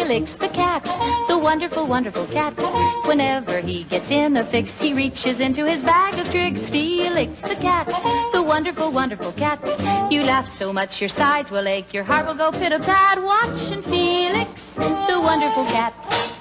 Felix the cat, the wonderful, wonderful cat. Whenever he gets in a fix, he reaches into his bag of tricks. Felix the cat, the wonderful, wonderful cat. You laugh so much your sides will ache, your heart will go pit-a-pat. Watching Felix, the wonderful cat.